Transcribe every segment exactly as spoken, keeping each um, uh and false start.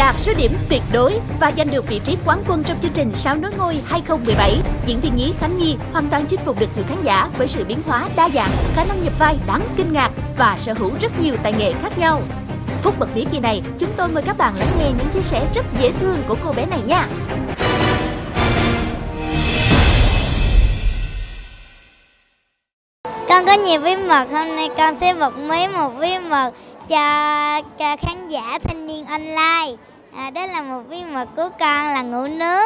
đạt số điểm tuyệt đối và giành được vị trí quán quân trong chương trình Sao Nối Ngôi hai không một bảy. Diễn viên nhí Khánh Nhi hoàn toàn chinh phục được thử khán giả với sự biến hóa đa dạng, khả năng nhập vai đáng kinh ngạc và sở hữu rất nhiều tài nghệ khác nhau. Phút bật mí kỳ này, chúng tôi mời các bạn lắng nghe những chia sẻ rất dễ thương của cô bé này nha. Con có nhiều bí mật, hôm nay con sẽ bật mí một bí mật cho, cho khán giả Thanh Niên Online. À, đó là một bí mật của con là ngủ nướng.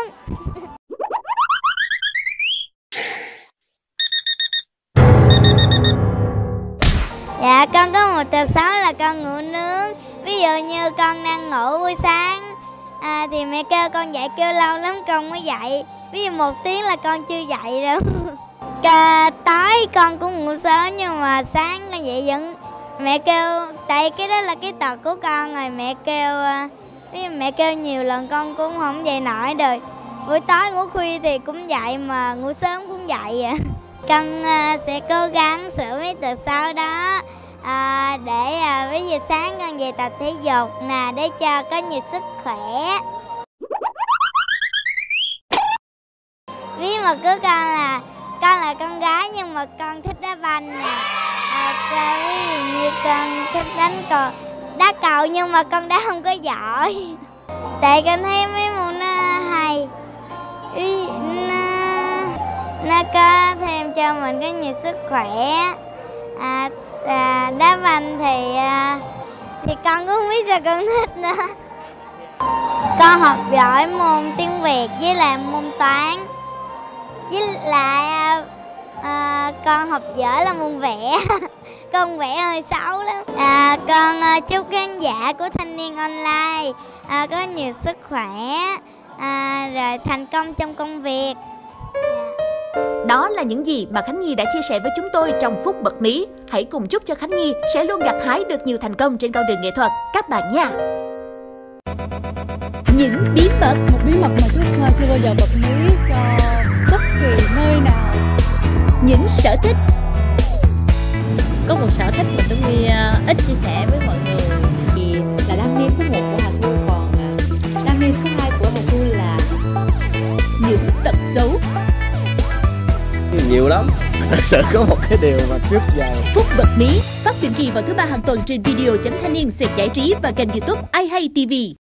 Dạ, con có một trò xấu là con ngủ nướng. Ví dụ như con đang ngủ buổi sáng à, thì mẹ kêu con dậy, kêu lâu lắm con mới dậy. Ví dụ một tiếng là con chưa dậy đâu. Cả tối con cũng ngủ sớm nhưng mà sáng con dậy vẫn mẹ kêu, tại cái đó là cái tật của con rồi, mẹ kêu ví dụ mẹ kêu nhiều lần con cũng không dậy nổi được. Buổi tối ngủ khuya thì cũng dậy mà ngủ sớm cũng dậy à. Con uh, sẽ cố gắng sửa mấy tật xấu đó à, để uh, ví dụ sáng con về tập thể dục nè để cho có nhiều sức khỏe. Bí mật của con là con là con gái nhưng mà con thích đá banh nè. À, ví dụ như con thích đánh cầu, đá cầu nhưng mà con đá không có giỏi. Tại con thấy mấy môn nó hay, nó, nó có thêm cho mình có nhiều sức khỏe. À, à, đá banh thì à, thì con cũng không biết sao con thích nữa. Con học giỏi môn tiếng Việt với lại môn toán. Với lại à, con học dở là môn vẽ. Con vẽ hơi xấu lắm. À, con à, chúc khán giả của Thanh Niên Online à, có nhiều sức khỏe à, rồi thành công trong công việc. Đó là những gì mà Khánh Nhi đã chia sẻ với chúng tôi trong phút bật mí. Hãy cùng chúc cho Khánh Nhi sẽ luôn gặt hái được nhiều thành công trên con đường nghệ thuật các bạn nha. Những bí mật, một bí mật mà Tuyết chưa bao giờ bật mí cho bất kỳ nơi nào. Những sở thích, có một sở thích mà Tuấn Nhi uh, ít chia sẻ với mọi người thì là đam mê số một của Hà Thu, còn uh, đam mê số hai của Hà Thu là những tật xấu. Nhiều lắm. Thật sự có một cái điều mà tiếp vào. Phút bật mí phát định kỳ vào thứ ba hàng tuần trên video chấm thanh niên xẹt giải trí và kênh YouTube i hay ti vi.